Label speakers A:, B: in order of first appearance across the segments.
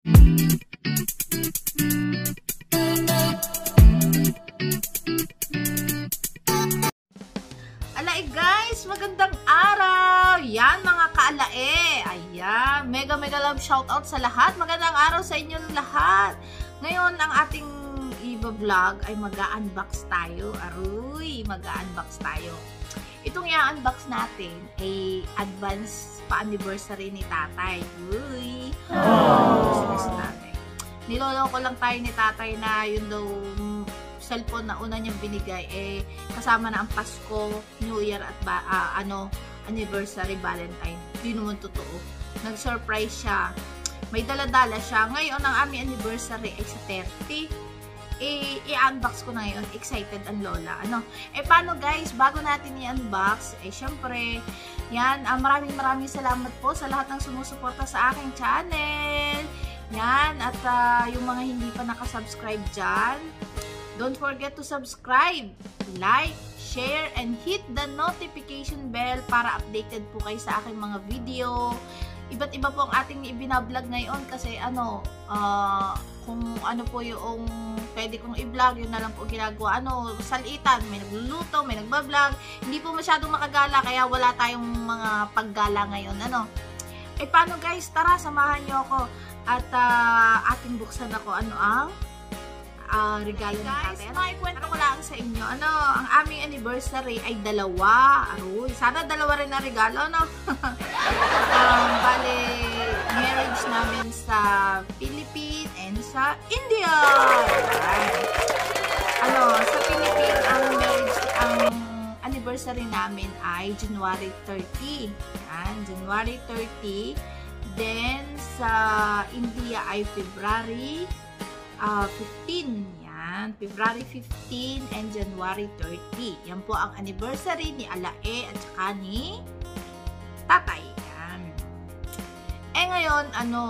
A: Alae guys, magandang araw! Yan mga kaalae! Ayan, mega love shoutout sa lahat. Magandang araw sa inyong lahat. Ngayon, ang ating i-vlog ay mag-unbox tayo. Aruy, mag-unbox tayo. Itong i-unbox natin ay advance pa-anniversary ni tatay. Uy! Si tatay. Niloloko lang tayo ni tatay na yun daw cellphone na una niyang binigay kasama na ang Pasko, New Year at anniversary, Valentine. Hindi naman totoo. Nag-surprise siya. May dala-dala siya. Ngayon ang aming anniversary ay sa 30. I-unbox ko na ngayon. Excited ang lola. Paano guys, bago natin i-unbox, syempre, yan, maraming salamat po sa lahat ng sumusuporta sa aking channel. Yan, at yung mga hindi pa nakasubscribe dyan, don't forget to subscribe, like, share, and hit the notification bell para updated po kayo sa aking mga video. Iba't iba po ang ating ibinablog ngayon kasi kung ano po yung pwede kong i-vlog, yun na lang po ginagawa. Salitan, may nagluluto, may nagbablog. Hindi po masyadong makagala kaya wala tayong mga paggala ngayon. Paano guys? Tara, samahan nyo ako at ating buksan ako regalo ni tatay. Maikwento ko lang sa inyo. Ang aming anniversary ay dalawa. Aroy, sana dalawa rin na regalo, bale, marriage namin sa Philippines and sa India. Sa Philippines, ang anniversary namin ay January 30. Yan, January 30. Then, sa India ay February 15. Yan. February 15 and January 30. Yan po ang anniversary ni Alae at saka ni tatay. Yan. Ngayon,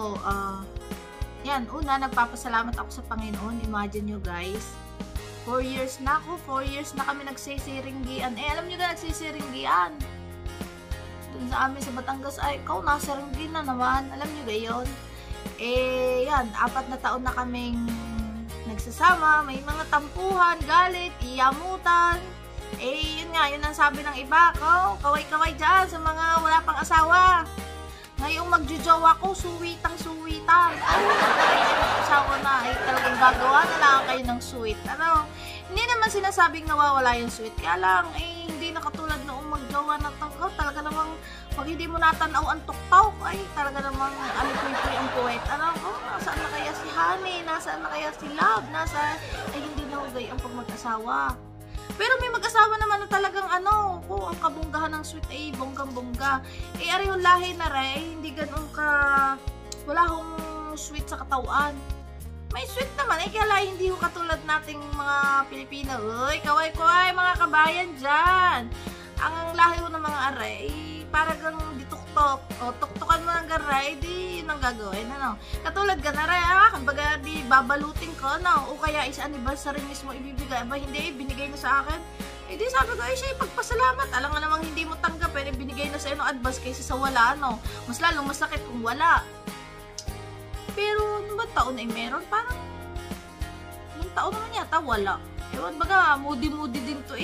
A: yan. Una, nagpapasalamat ako sa Panginoon. Imagine nyo guys, 4 years na ako. 4 years na kami nagsisiringgian. Alam nyo na nagsisiringgian. Dun sa amin sa Batangas, ikaw nasa ringgi na naman. Alam nyo gayon? Yan, 4 na taon na kaming nagsasama, may mga tampuhan, galit, iyamutan. Yun nga, yun ang sabi ng iba, kaway-kaway dyan sa mga wala pang asawa. Ngayong magjojowa ko, suwitang-suwitan. Asawa na, talagang gagawa na lang kayo ng sweet. Hindi naman sinasabing nawawala yung sweet. Kaya lang, hindi na katulad noong magjowa na talaga namang pag hindi mo natanaw ang tuktaw, talaga namang puy-puy ang puwet. Nasaan na kaya si Honey? Nasaan na kaya si Love? Hindi na hugay ang pag mag-asawa. Pero may mag-asawa naman na talagang ang kabunggahan ng sweet ay bonggang-bongga. Ari yung lahi na rin, hindi ganun wala hong sweet sa katawan. May sweet naman, kaya lang hindi ko katulad nating mga Pilipino. Uy, kaway-kaway mga kabayan dyan. Ang lahi ko ng mga aray, parang dituktok. Tuktukan mo ng garay, di yun ang gagawin. Katulad ka na rin, kumbaga di babalutin ko, o kaya is anniversary mismo ibibigay. Hindi, binigay na sa akin. Di sabi ko, siya ipagpasalamat. Alam nga namang hindi mo tanggapin, binigay na sa iyo ng advance kaysa sa wala, Mas lalong masakit kung wala. Pero, ba taon ay meron? Parang, yung taon naman yata, wala. Ewan baga, moody din to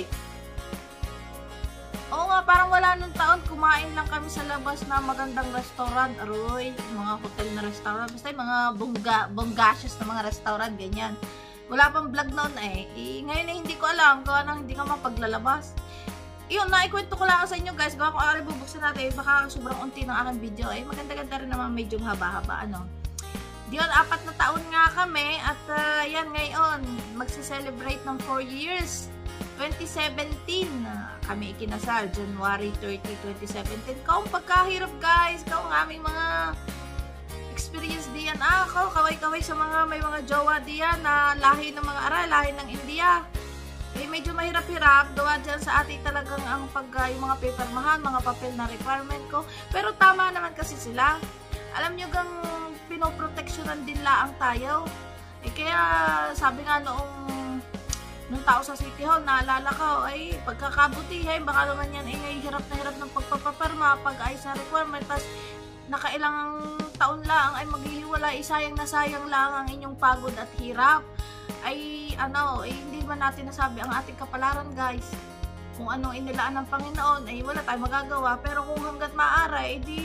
A: Oo nga, parang wala nung taon, kumain lang kami sa labas na magandang restaurant. Aroy, mga hotel na restaurant. Basta yung mga bonggacious na mga restaurant, ganyan. Wala pang vlog noon ngayon hindi ko alam, gawa nang hindi ka mapaglalabas. Yun, naikwento ko lang sa inyo guys. Gawa ko bubuksan natin, baka sobrang unti ng aking video. Maganda-ganda rin naman, medyo haba-haba, Diyon, 4 na taon nga kami at yan ngayon, magsi-celebrate ng 4 years. 2017 kami ikinasal, January 30, 2017. Kaong pagkahirap guys, kaong aming mga experience diyan. Kaway-kaway sa may mga jowa diyan na lahi ng mga lahi ng India. Medyo mahirap-hirap, gawa dyan sa atin talagang ang yung mga papermahan, mga papel na requirement ko. Pero tama naman kasi sila. Alam nyo gang pinoproteksyonan din laang tayo. Kaya sabi nga nung tao sa City Hall, naalala ko, pagkakabutihin, baka naman yan, hirap na hirap ng pagpapaperma, pag-ayos na requirement, tas nakailang taon lang ay maghihiwalay, sayang na sayang lang ang inyong pagod at hirap. Ay hindi man natin nasabi ang ating kapalaran, guys. Kung anong inilaan ng Panginoon ay wala tayong magagawa, pero kung hanggat maaari di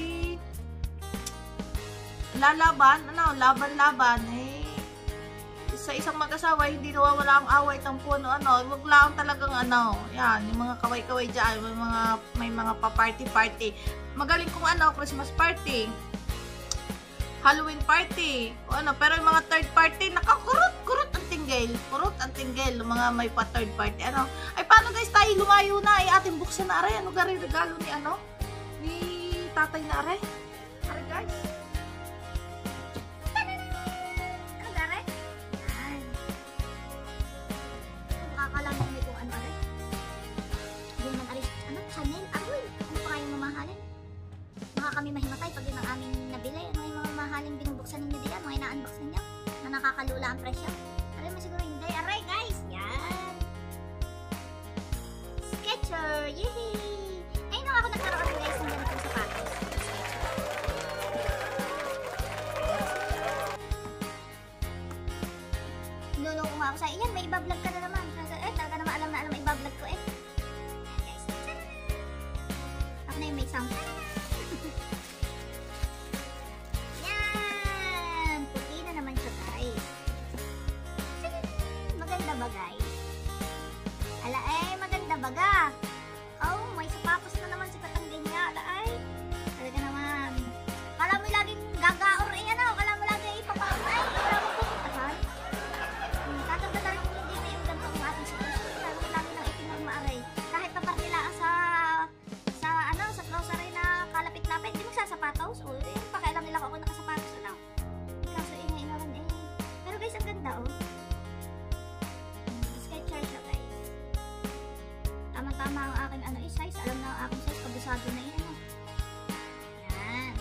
A: laban sa isang mag-asawa hindi nawawala ang away, tampuan wag lang talagang yan, yung mga kaway-kaway dyan, may mga pa-party. Magaling kung Christmas party, Halloween party, pero yung mga third party, nakakurot ang tinggel, mga may pa third party, ay paano guys, tayo lumayo na, ay ating buksan na are, gari regalo ni tatay na are guys.
B: Kami mahimatay pag yun ang aming nabili. Ano yung mga mahaling binubuksan ninyo diyan, mga ina-unbox ninyo na nakakalula ang presyo. Alam mo siguro hindi. Aray guys, yan Skechers, yehey! Ayun lang ako nagkaroon guys ng ganitong sapatos. Niloloko nga ako sa iyan, may iba-vlog ka na naman. Talaga naman alam na alam iba-vlog ko guys, ako na yung may sound. Maganda baga. Oh, may sapatos na naman si Katanggen niya. Talaga naman. Kala mo laging gagaor kala mo laging ipapakay. Kala mo pupuntahan. Tatanda na lang hindi na yung ganito ang ating sitwasyon. Lagi lang itinagmaaray. Kahit papartilaan sa grocery na kalapit-lapit, di magsasapatos. O, pakialam nila ako nakasapatos Kaso ingay naman Pero guys, ang ganda Skechers siya guys. Tama ang aking size. Alam na ang aking size. Kabisado na yun. Yan.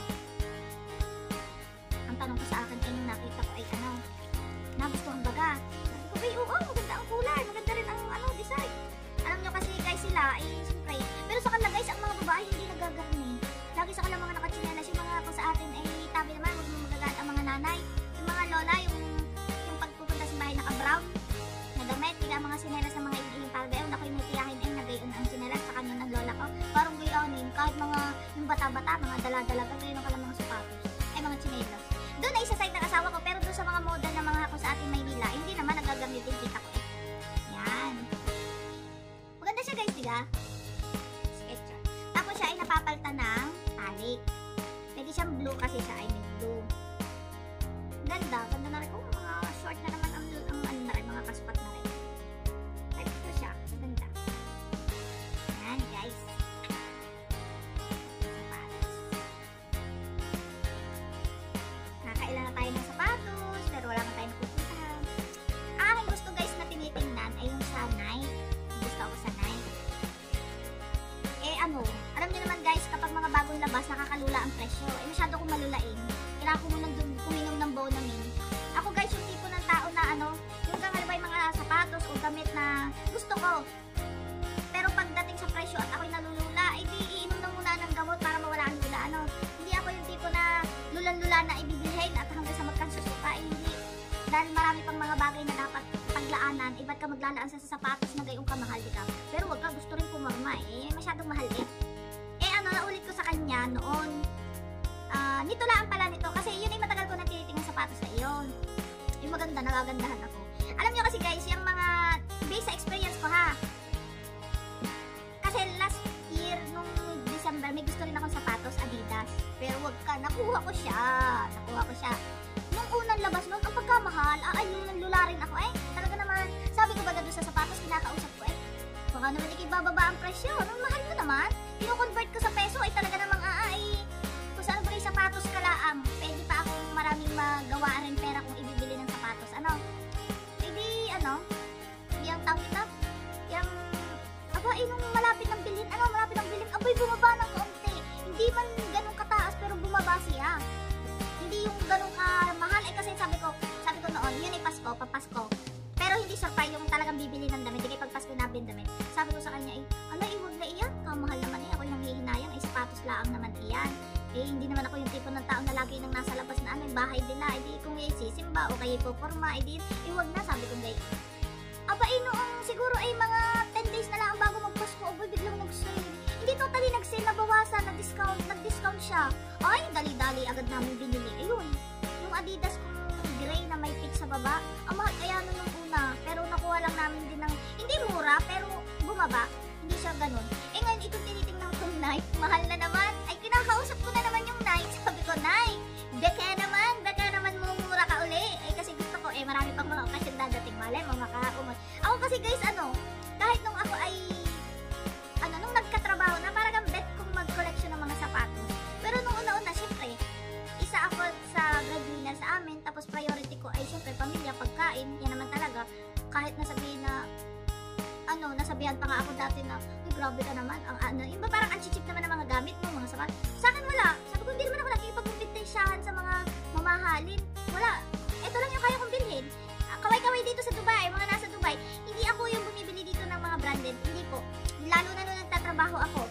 B: Ang tanong ko sa akin ay nung nakita ko ay nagustuhan baga. Sabi ko, maganda ang kulay. Maganda rin ang design. Alam nyo kasi guys sila ay siyempre. Pero sa kanila guys, ang mga babae hindi nagagarni. Lagi sa kanila mga nakatsinelas. Yung mga kung sa atin ay tabi naman, huwag mo magagaan ang mga nanay. Yung mga lola, yung pagpupunta sa bahay naka-brown na damit. Hindi ang mga sinelas ng mga iling palgayon. Ako yung may tiyahin gayon ang sinelas sa kanya ng lola ko. Parang gayonin, kahit mga yung bata-bata, mga dala-dalaga, gayon ka lang mga sapatos. Ay mga chinelas. Doon ay isa side ng asawa ko, pero doon sa mga moda ng mga ako sa ating Maynila, hindi naman nagagamitin kita ko Yan. Maganda siya guys, diga? Skechers. Tapos siya ay napapalta ng talik. Pwede siyang blue kasi siya ay may blue. Ganda na rin. Mga short na naman ang na rin, mga kaspat na rin. Ito siya. Ganda. Yan guys. Sapatos. Nakailan na tayo ng sapatos, pero wala na tayo napupuntahan. Ang aking gusto guys na tinitingnan ay yung sa Nike. Gusto ako sa Nike. Alam niyo naman guys, kapag mga bagong labas, nakakalula ang presyo. Masyado kong malulain. Kailangan ko munang kuminom ng Bonamine. Ako guys, yung tipo ng tao na yung kakalibay mga sapatos o damit na gusto ko. Pero pagdating sa presyo at ako'y nalulula, di iinom na muna ng gamot para mawala ang lula. Hindi ako yung tipo na lulan-lula na ibibilhin at hanggang sa magkansusuka. Hindi. Dahil marami pang mga bagay na dapat paglaanan. Ba't ka maglalaan sa sapatos na gayong kamahal, di ka? Pero wag ka, gusto rin pumarma masyadong mahal naulit ko sa kanya noon. Nito lang pala nito. Kasi yun ay matagal ko na tinitingnan sapatos na iyon. Yung maganda, nagagandahan ako. Alam nyo kasi guys, yung mga based sa experience ko ha. Kasi last year, nung December, may gusto rin akong sapatos, Adidas. Pero wag ka, nakuha ko siya. Nung unang labas nun, ang pagkamahal, lula rin ako Talaga naman, sabi ko baga doon sa sapatos, kinakausap ko baka naman ikibababa ang presyo. Mahal mo naman. Kino-convert ko sa peso ay talaga namang kung saan ba yung sapatos kalaang. Pwede pa akong maraming magawa rin pera kung ibibili ng sapatos. Yung tawag ito? Nung malapit ng bilhin, aboy bumaba ng kaunti. Hindi man ganun kataas pero bumaba siya. Hindi yung ganun kamahal. Kasi sabi ko noon, yun ay Pasko, papasko. Pero hindi surprise yung talagang bibili ng damit. Hindi pag Pasko nabili ng damit. Sabi ko sa kanya huwag na iyan. Kamahal naman ako yung nanghihinayang. Sapatos laang naman iyan. Hindi naman ako yung tipo ng tao na lagi nang nasa labas na yung bahay nila, edi kung sisimba o kayo puporma, edi iwag na, sabi ko guys. Aba noong siguro ay mga 10 days na lang bago magpasko, biglang nag-sale. Hindi totally nag-sale, nabawasan, nag-discount siya. Ay, dali-dali agad namin binili. Ayun, yung Adidas kong gray na may pitch sa baba, ang mahal kaya nung una, pero nakuha lang namin din ng, hindi mura, pero bumaba. Hindi siya ganun. Ngayon, itong tinitingnan kong Nike, mahal na naman. Ay, kinakausap ko na naman yung Nike. Sabi ko, Nike, baka naman mumura ka uli. Kasi gusto ko, marami pang mga okasyon dadating, malay, makakaumot. Ako kasi guys, kahit nung ako ay, nung nagkatrabaho na, parang bet kong mag-collection ng mga sapatos. Pero nung una-una, syempre, isa ako sa breadwinner sa amin, tapos priority ko ay syempre, pamilya, pagkain, yan naman talaga. Kahit nasabihin na, nasabihan pa nga ako dati na, grabe ka naman, yung parang ang chichip naman ng mga gamit mo, mga sapat. Sa akin wala. Sabi ko, hindi naman ako nakikipag-competition sa mga mamahalin. Wala. Ito lang yung kaya kong bilhin. Kaway-kaway dito sa Dubai, mga nasa Dubai, hindi ako yung bumibili dito ng mga branded. Hindi po. Lalo na nung nagtatrabaho ako.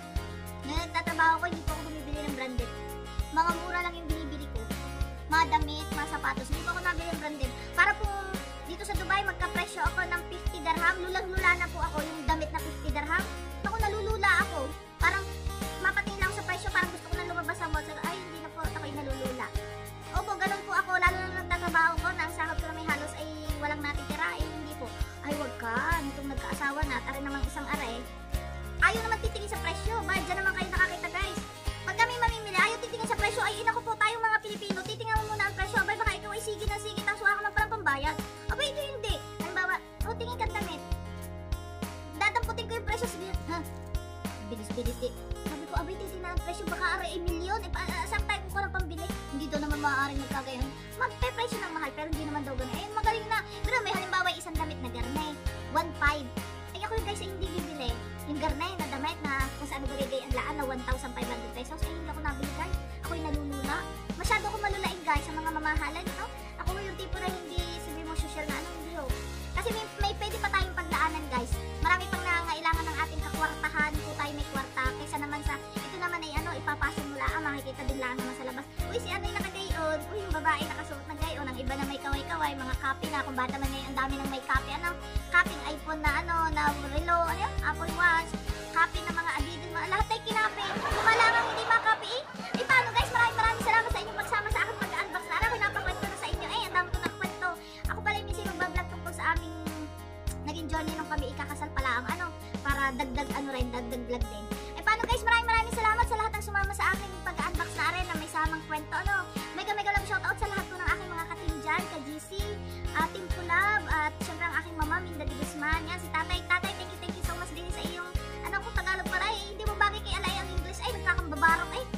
B: Hindi po ako bumibili ng branded. Mga mura lang yung binibili ko. Mga damit, mga sapatos. Hindi po ako nabili ng branded. Para po dito sa Dubai, magka-presyo ako ng 50 dirham. Lulang-lula na po ako yung damit na 50 dirham. Ako nalulula ako. Parang mapating lang sa presyo. Parang gusto ko na lumabas sa mall. Ay, hindi na po ako'y nalulula. Opo, ganun po ako. Lalo na nagtatrabaho ko na ang sahod ko na may halos ay walang natitira. Hindi po. Ay, wag ka. Nitong nagkaasawa na, tari namang isang aray. Ayaw naman titingin sa presyo. Ba, dyan naman kayo nakakita, guys. Pag kami mamimili, ayaw titingin sa presyo. Ay, inako po tayong mga Pilipino. Titingnan mo muna ang presyo. Abay, baka ikaw ay sige na sige. Tapos wala ka man parang pambayad. Abay, ito hindi. Halimbawa, tingin ka damit. Dadamputin ko yung presyo. Sabi, ha? Bilis-bilis eh. Sabi ko, abay, titingnan ang presyo. Baka aray ay milyon. Saan tayo ko ng pambili? Hindi daw naman maaaring nagkagayon. Magpe-presyo ng mahal, pero hindi naman daw ganun. Magaling na. Pero may halimbawa isang damit na garnay. 1.5. Ay, ako yung guys ay hindi bibili. Yung garnay na damit na kung saan bagay ang laan na 1,500 pesos. Ay, hindi ako nabili guys. Ako'y nalulula. Masyado ako malulaing guys sa mga mamahalan. Ako yung tipo na hindi sabi mo social na hindi ho. Kasi may pwede pa tayong pagdaanan guys. Marami pang nangailangan ng ating kakwartahan kung tayo may kwarta. Kaysa naman sa, ito naman ay ipapasok mo lang. Makikita din lang naman sa labas. Uy, si yung nakagayon. Uy, yung babae nakasuot na gayon. Ang iba na may kaway-kaway. Mga copy na. Kung bata man ngayon, ang dami nang may copy. Copying iPhone na na relo. Apple Watch. Copy na mga Adidas. Lahat ay kinapi. Kumalangang hindi makopy eh. Paano guys? Maraming salamat sa inyong pagsama sa akin mag-unbox na. Ako napakwento na sa inyo. Ang dami ko nakwento. Ako pala yung minsan magbablog tungkol sa aming naging journey nung kami ikakasal pala ang para dagdag dagdag vlog din. Paano guys? Maraming salamat sa lahat ng sumama sa akin pag-unbox na rin na may samang kwento. Mega love shoutout sa lahat ko ng aking mga ka-team dyan, ka-GC, Team Kulab, at syempre ang aking mama, Minda de Guzman. Yan, si tatay, thank you so much din sa iyong, kung Tagalog para hindi mo bagay kay Alay ang English, ay, nagkakambabarok, ay.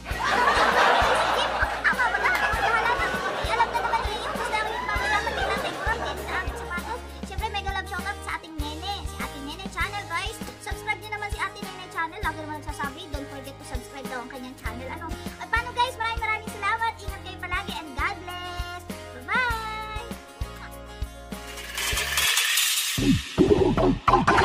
B: Tama ba na? Maghahala na. Alam na naman niya yung gusto yung pangalaman din natin kurang din sa aming sapatos. Syempre, mega love shoutout sa ating nene, si ating nene channel, guys. Subscribe nyo naman si ating nene channel. Lagi naman nagsasabi, don't forget to subscribe daw ang kanyang channel. At paano guys? Maraming salamat. Ingat kayo palagi and God bless. Bye-bye!